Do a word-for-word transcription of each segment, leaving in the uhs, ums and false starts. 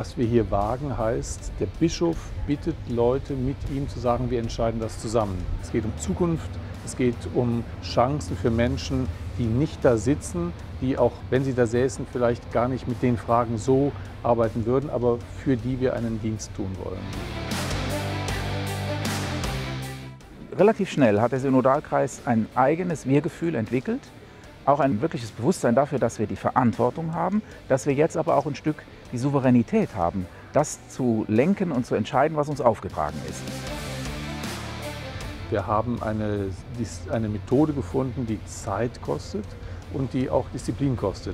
Was wir hier wagen, heißt, der Bischof bittet Leute, mit ihm zu sagen, wir entscheiden das zusammen. Es geht um Zukunft, es geht um Chancen für Menschen, die nicht da sitzen, die auch, wenn sie da säßen, vielleicht gar nicht mit den Fragen so arbeiten würden, aber für die wir einen Dienst tun wollen. Relativ schnell hat der Synodalkreis ein eigenes Wir-Gefühl entwickelt, auch ein wirkliches Bewusstsein dafür, dass wir die Verantwortung haben, dass wir jetzt aber auch ein Stück die Souveränität haben, das zu lenken und zu entscheiden, was uns aufgetragen ist. Wir haben eine, eine Methode gefunden, die Zeit kostet und die auch Disziplin kostet.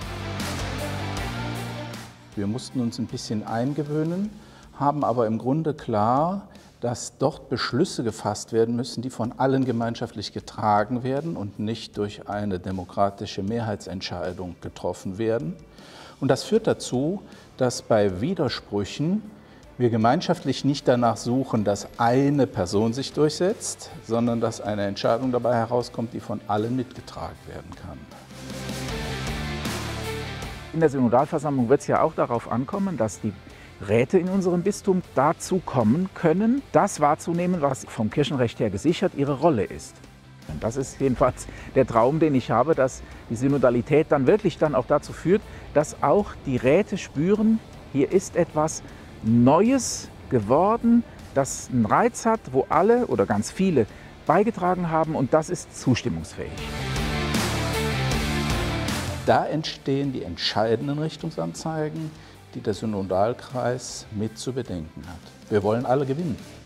Wir mussten uns ein bisschen eingewöhnen, haben aber im Grunde klar, dass dort Beschlüsse gefasst werden müssen, die von allen gemeinschaftlich getragen werden und nicht durch eine demokratische Mehrheitsentscheidung getroffen werden. Und das führt dazu, dass bei Widersprüchen wir gemeinschaftlich nicht danach suchen, dass eine Person sich durchsetzt, sondern dass eine Entscheidung dabei herauskommt, die von allen mitgetragen werden kann. In der Synodalversammlung wird es ja auch darauf ankommen, dass die Räte in unserem Bistum dazu kommen können, das wahrzunehmen, was vom Kirchenrecht her gesichert ihre Rolle ist. Und das ist jedenfalls der Traum, den ich habe, dass die Synodalität dann wirklich dann auch dazu führt, dass auch die Räte spüren, hier ist etwas Neues geworden, das einen Reiz hat, wo alle oder ganz viele beigetragen haben, und das ist zustimmungsfähig. Da entstehen die entscheidenden Richtungsanzeigen, die der Synodalkreis mit zu bedenken hat. Wir wollen alle gewinnen.